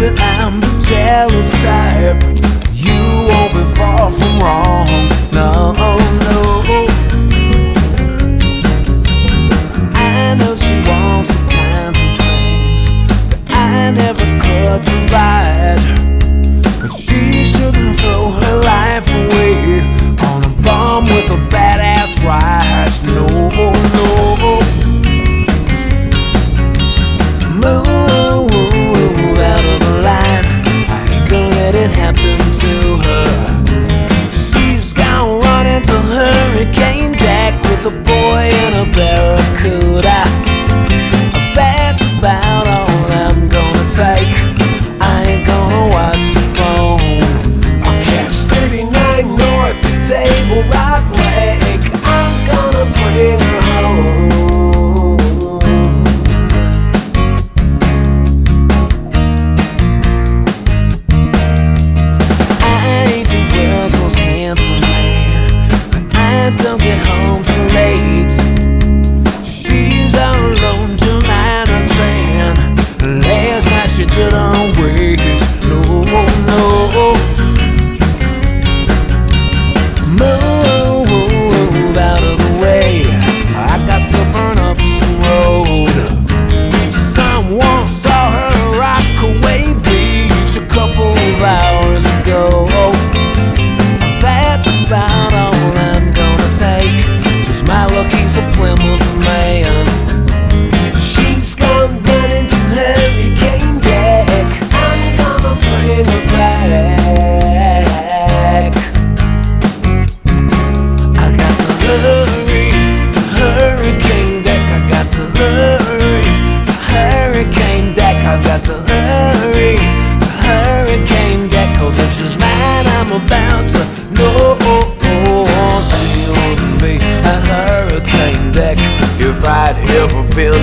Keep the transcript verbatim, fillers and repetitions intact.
that I'm the jealous type, you won't be far from wrong. No, no. I know she wants the kinds of things that I never could provide, but she shouldn't throw her life away on a bum with a badass ride. No, no. Move out of the line, I ain't gonna let it happen to her. She's gone running to hurricane deck with a boy in a barracuda. That's about all I'm gonna take. I ain't gonna watch the phone. I'll catch thirty-nine north at Table Rock Lake. I'm gonna bring her home. Don't get home too late. She's all alone tonight on train. Last night she didn't wait. No, no. Move out of the way, I got to burn up some road. Someone saw her Rockaway Beach a couple of hours ago. That's about all I'm gonna take. Just my luck, he's a Plymouth man. She's gone running to hurricane deck. I'm gonna bring her back. I got to hurry to hurricane deck. I got to hurry to hurricane deck. I've got to hurry to hurricane deck, 'cause if she's mine, I'm about to know. She wouldn't be a hurricane deck if I'd ever been